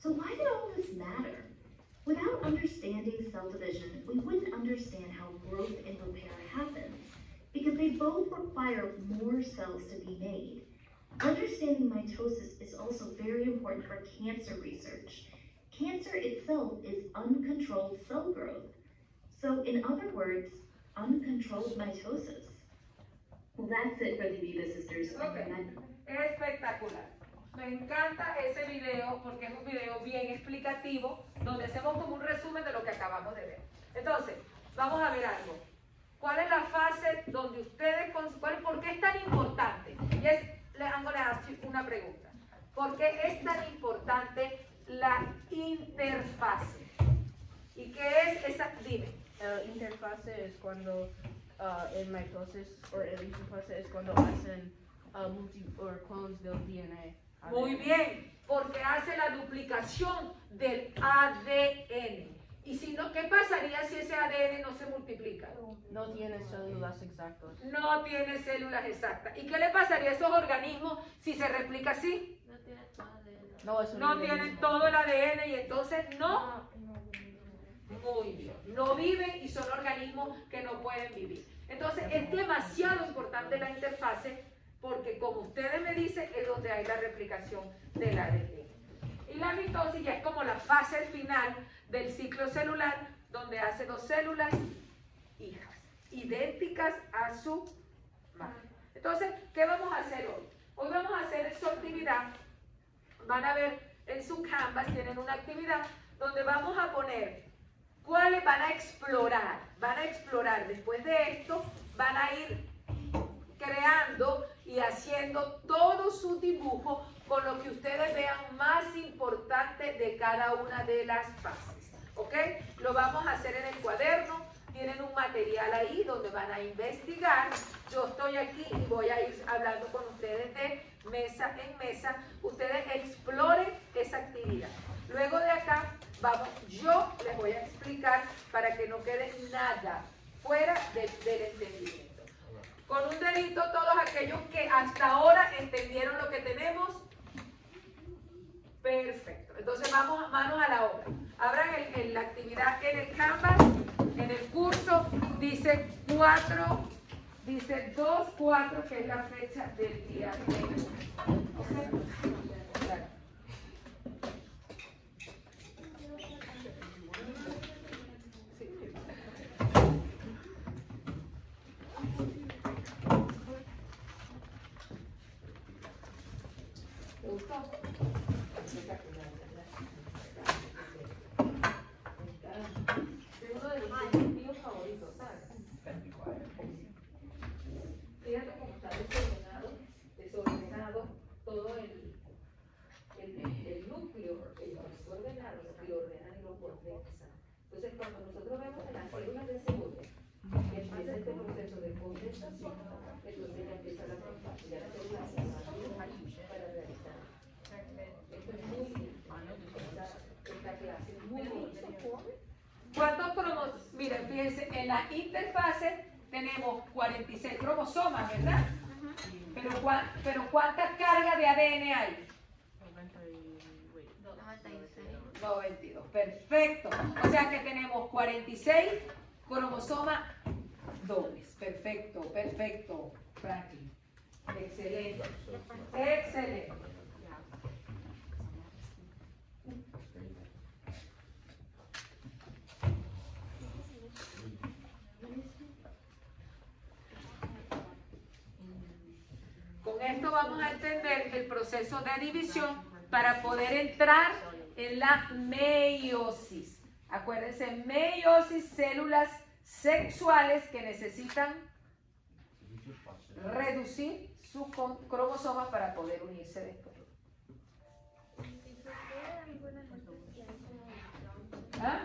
So why did all this matter? Without understanding cell division, we wouldn't understand how growth and repair happens, because they both require more cells to be made. Understanding mitosis is also very important for cancer research. Cancer itself is uncontrolled cell growth. So in other words, uncontrolled mitosis. Well, that's it for the Viva Sisters. Okay. Espectacular. Me encanta ese video porque es un video bien explicativo donde hacemos como un resumen de lo que acabamos de ver. Entonces, vamos a ver algo. ¿Cuál es la fase donde ustedes, por qué es tan importante? Y es, I'm going to ask you una pregunta. ¿Por qué es tan importante la interfase? ¿Y qué es esa? Dime. Interfase es cuando el mitosis o el interfase es cuando hacen clones del DNA. Muy bien, porque hace la duplicación del ADN. Y si no, ¿qué pasaría si ese ADN no se multiplica? No tiene células exactas. No tiene células exactas. ¿Y qué le pasaría a esos organismos si se replica así? No tienen todo el ADN y entonces no. Muy bien. No viven y son organismos que no pueden vivir. Entonces es demasiado importante la interfase porque como ustedes me dicen es donde hay la replicación del ADN. Y la mitosis ya es como la fase final del ciclo celular donde hace dos células hijas, idénticas a su madre. Entonces, ¿qué vamos a hacer hoy? Hoy vamos a hacer su actividad. Van a ver en su Canvas, tienen una actividad donde vamos a poner cuáles van a explorar. Después de esto, van a ir creando y haciendo todo su dibujo con lo que ustedes vean más importante de cada una de las fases. ¿Ok? Lo vamos a hacer en el cuaderno. Tienen un material ahí donde van a investigar. Yo estoy aquí y voy a ir hablando con ustedes de mesa en mesa. Ustedes exploren esa actividad. Luego de acá, yo les voy a explicar para que no quede nada fuera del entendimiento. Con un dedito todos aquellos que hasta ahora entendieron lo que tenemos. Perfecto. Entonces vamos manos a la obra. Abran la actividad en el Canvas, en el curso, dice 4, dice 2-4, que es la fecha del día de hoy. ¿Okay? Claro. Fíjate cómo está desordenado todo el núcleo, desordenado, lo que ordenan y lo condensan. Entonces, cuando nosotros vemos en las células de cebolla, que empieza este proceso de condensación, entonces ya empieza la ya la célula se madura para realizar. Esto es muy bien. Esta clase es muy bien. ¿Cuántos cromosomas? Miren, fíjense, en la interfase tenemos 46 cromosomas, ¿verdad? Pero ¿cuántas cargas de ADN hay? 92. Perfecto. O sea que tenemos 46 cromosomas dobles. Perfecto, perfecto, Franklin. Excelente. Excelente. Con esto vamos a entender el proceso de división para poder entrar en la meiosis. Acuérdense, meiosis, células sexuales que necesitan reducir sus cromosomas para poder unirse después. ¿Ah?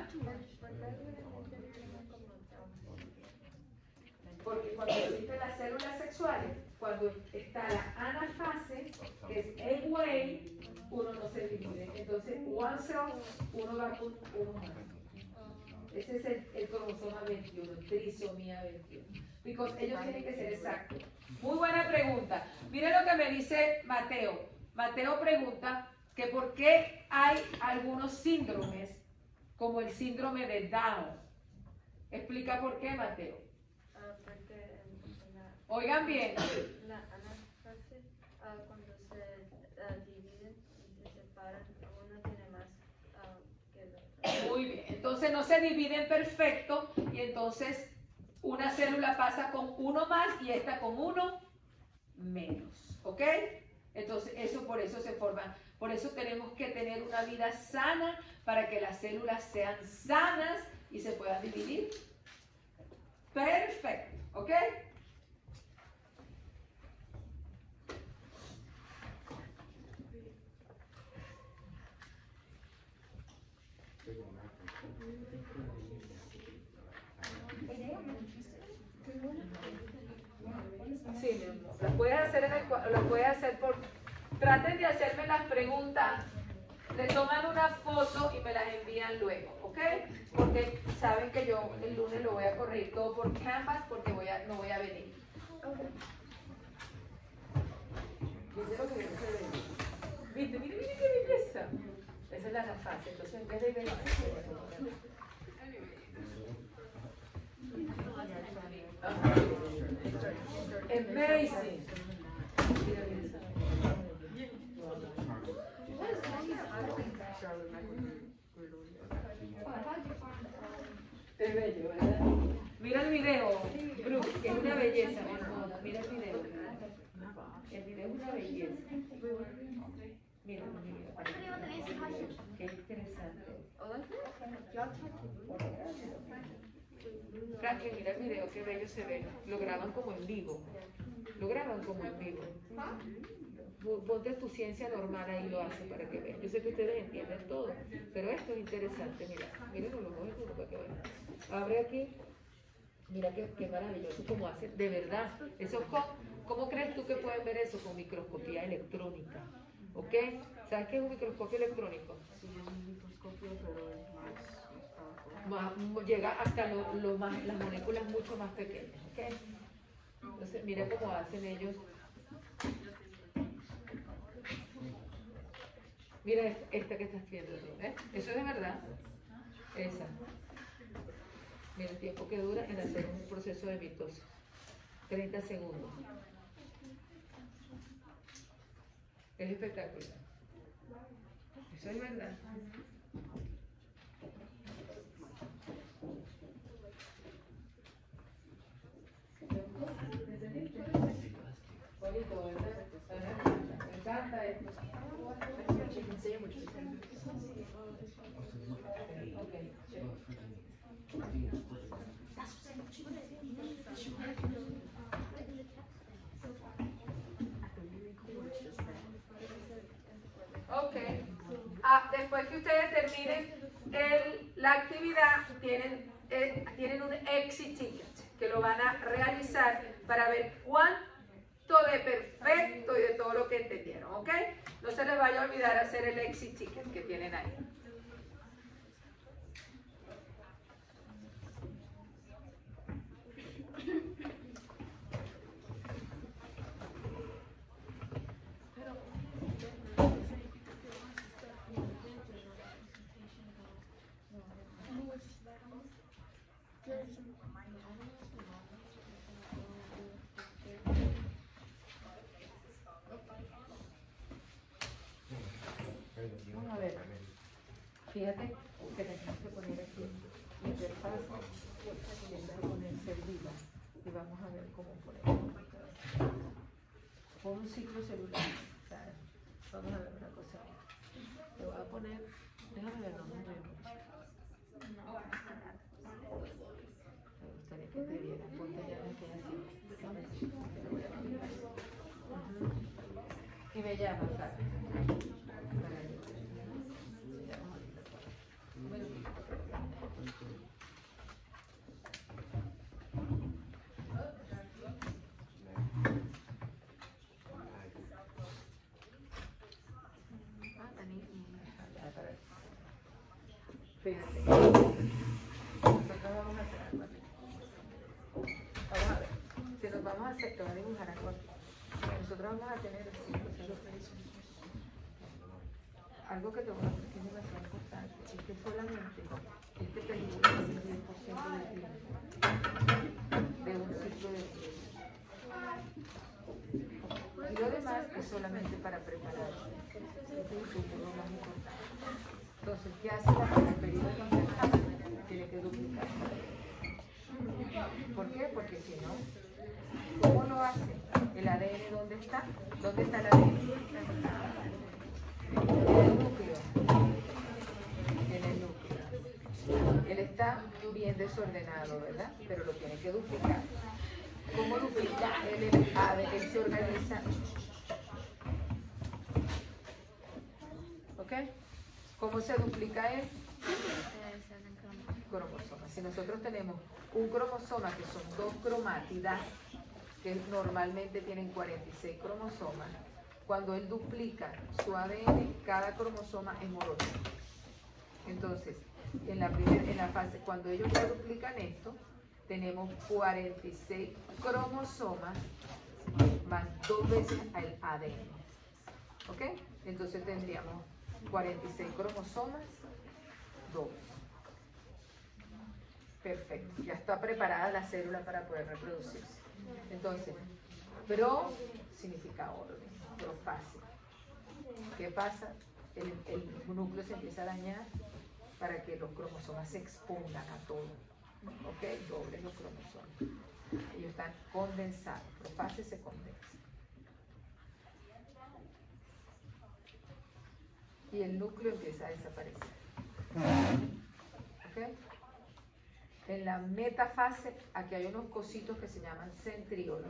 Porque cuando existen las células sexuales, cuando está la anafase, que es A-way, uno no se divide. Entonces, one cell, uno va con uno más. Ese es el cromosoma 21, trisomía 21. Porque ellos tienen que ser exactos. Muy buena pregunta. Miren lo que me dice Mateo. Mateo pregunta, que por qué hay algunos síndromes, como el síndrome de Down. Explica por qué, Mateo. Porque Oigan bien. la anáfase, cuando se dividen y se separan, uno tiene más que el otro. Muy bien. Entonces no se dividen perfecto y entonces una célula pasa con uno más y esta con uno menos. ¿Ok? Entonces por eso se forman. Por eso tenemos que tener una vida sana para que las células sean sanas y se puedan dividir. Perfecto. ¿Ok? Sí, las puedes hacer traten de hacerme las preguntas, le toman una foto y me las envían luego, ¿ok? Porque saben que yo el lunes lo voy a corregir todo por Canvas porque no voy a venir. ¿Viste lo que viene? ¿Viste? Mire qué belleza. Esa es la fase, entonces en vez de ver amazing. Es bello, ¿verdad? Mira el video, Bruce, que es una belleza, mi hermano. Mira el video. El video es una belleza. Mira, qué interesante. Franklin, mira el video, qué bello se ve. Lo graban como en vivo. Ponte tu ciencia normal ahí, lo hace para que vean. Yo sé que ustedes entienden todo, pero esto es interesante. Mira, miren los ojos para que vean. Abre aquí. Mira qué maravilloso como hace. De verdad, eso ¿cómo crees tú que pueden ver eso? Con microscopía electrónica. ¿Ok? ¿Sabes qué es un microscopio electrónico? Sí, es un microscopio, pero es Llega hasta las moléculas mucho más pequeñas. ¿Ok? Entonces, mira cómo hacen ellos. Mira esta que estás viendo, ¿eh? Eso es de verdad. Esa. Mira el tiempo que dura en hacer un proceso de mitosis. 30 segundos. Es espectacular. Eso es verdad. Bonito, ¿verdad? Me encanta esto. Okay. Ok. Después que ustedes terminen la actividad, tienen un exit ticket que lo van a realizar para ver cuánto de perfecto y de todo lo que entendieron, ¿ok? No se les vaya a olvidar hacer el exit ticket que tienen ahí. Vamos a ver. Fíjate que tenemos que poner aquí interfaz y voy a poner celular y vamos a ver cómo ponemos. Pon un ciclo celular. ¿Sabes? Vamos a ver una cosa. Te voy a poner, déjame ver, no me veo mucho. Me gustaría que te vieran, ponte ya la que así. Y me llamas, ¿sabes? Fíjate. Nosotros vamos a hacer algo aquí. Vamos a ver. Si nos vamos a hacer, te voy a dibujar algo aquí. Nosotros vamos a tener algo que te voy a decir que es demasiado importante, es que solamente este peligro es el 10% del tiempo de un ciclo de vida. Y lo demás es solamente para preparar. Eso es lo más importante. Entonces, ¿qué hace el periodo de interfaz? Tiene que duplicar. ¿Por qué? Porque si no, ¿cómo lo hace? ¿El ADN dónde está? ¿Dónde está el ADN? En el núcleo. En el núcleo. Él está bien desordenado, ¿verdad? Pero lo tiene que duplicar. ¿Cómo duplica? Él se organiza. ¿Ok? ¿Cómo se duplica él? Cromosomas. Si nosotros tenemos un cromosoma que son 2 cromátidas, que normalmente tienen 46 cromosomas, cuando él duplica su ADN, cada cromosoma es monótono. Entonces, en la fase, cuando ellos ya duplican esto, tenemos 46 cromosomas más 2 veces el ADN. ¿Ok? Entonces tendríamos 46 cromosomas, 2. Perfecto. Ya está preparada la célula para poder reproducirse. Entonces, pro significa orden, profase. ¿Qué pasa? El núcleo se empieza a dañar para que los cromosomas se expongan a todo. ¿Ok? Dobles los cromosomas. Ellos están condensados. Profase se condensa. Y el núcleo empieza a desaparecer. ¿Ok? En la metafase, aquí hay unos cositos que se llaman centríolos.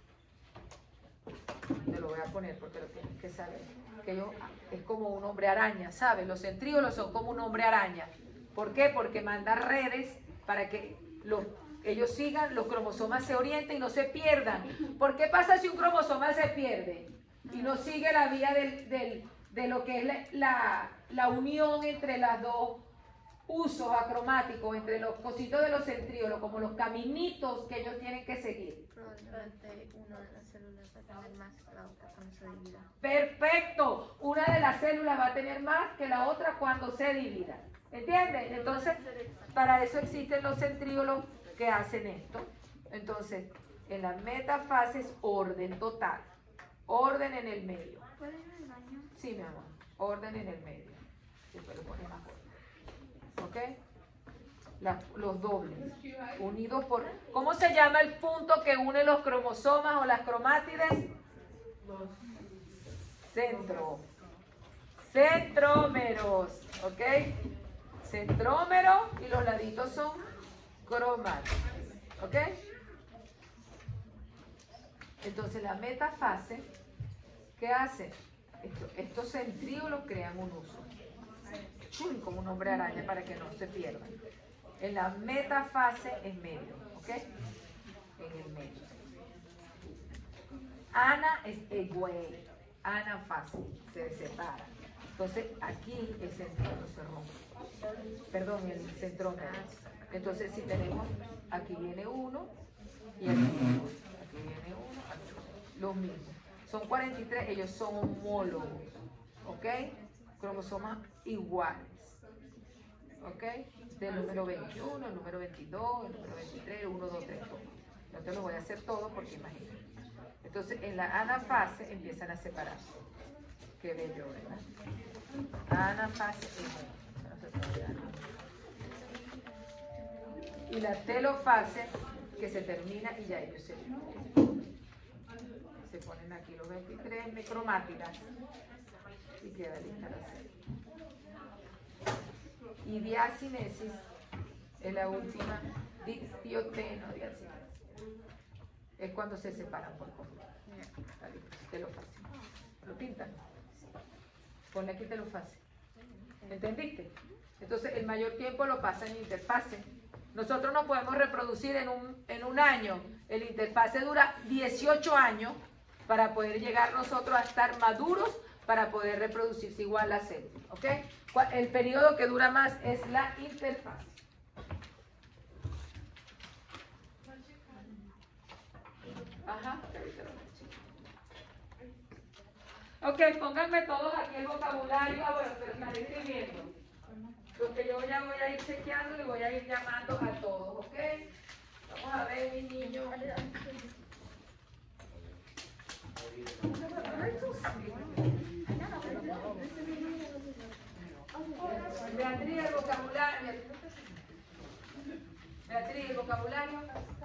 Te lo voy a poner porque lo tienes que saber. Que es como un hombre araña, ¿sabes? Los centríolos son como un hombre araña. ¿Por qué? Porque manda redes para que ellos sigan, los cromosomas se orienten y no se pierdan. ¿Por qué pasa si un cromosoma se pierde y no sigue la vía de lo que es la unión entre las dos usos acromáticos, entre los cositos de los centríolos, como los caminitos que ellos tienen que seguir? Probablemente una de las células va a tener más que la otra cuando se divida. Perfecto, una de las células va a tener más que la otra cuando se divida. ¿Entiendes? Entonces, para eso existen los centríolos que hacen esto. Entonces, en la metafase es orden total. Orden en el medio. ¿Puede ir al baño? Sí, mi amor. Orden en el medio. Después le pones más orden. ¿Ok? Los dobles. Unidos por... ¿Cómo se llama el punto que une los cromosomas o las cromátides? Centro. Centrómeros. ¿Ok? Centrómero y los laditos son cromátides. ¿Ok? Entonces la metafase, ¿qué hace? Estos centríolos crean un uso. Como un hombre araña para que no se pierdan. En la metafase es medio. ¿Ok? En el medio. Ana es egüey. Anafase. Se separa. Entonces aquí el centrómero se rompe. Perdón, el centrómero. Entonces si tenemos, aquí viene uno y aquí viene uno. Aquí viene uno, aquí. Lo mismo. Son 43, ellos son homólogos. ¿Ok? Cromosomas iguales. ¿Ok? Del número 21, el número 22, el número 23, el 1, 2, 3, todo. No te lo voy a hacer todo porque imagínate. Entonces en la anafase empiezan a separarse. Qué bello, ¿verdad? Anafase y la telofase que se termina y ya ellos se ponen aquí los 23 cromátidas y queda lista la célula. Y diacinesis es la última, dictioteno diacinesis. Es cuando se separan por completo. Telofase. ¿Lo pintan? Ponle aquí telofase. ¿Entendiste? Entonces el mayor tiempo lo pasa en interfase. Nosotros nos podemos reproducir en un año. El interfase dura 18 años para poder llegar nosotros a estar maduros para poder reproducirse igual la célula. ¿Ok? El periodo que dura más es la interfase. Ajá. Ok, pónganme todos aquí el vocabulario. Ah, bueno, pero están escribiendo. Lo que yo ya voy a ir chequeando y voy a ir llamando a todos, ¿ok? Vamos a ver, mis niños. Beatriz, el vocabulario. Beatriz, el vocabulario.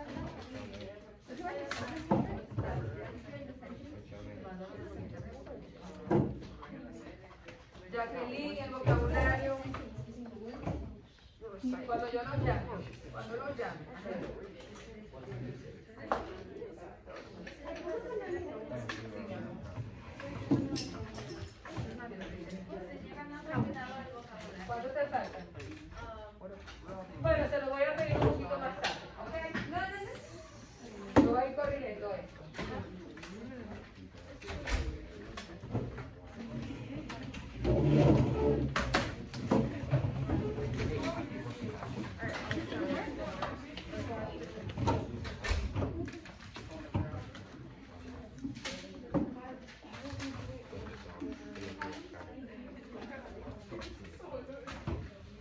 Jacqueline, el vocabulario. Cuando yo los llame. Cuando los llame. ¿Cuánto te falta? Bueno, se lo voy a pedir un poquito más tarde. ¿Ok? No. Yo voy a ir corrigiendo esto.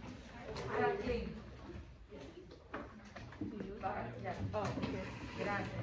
Ya. Oh, okay. Gracias.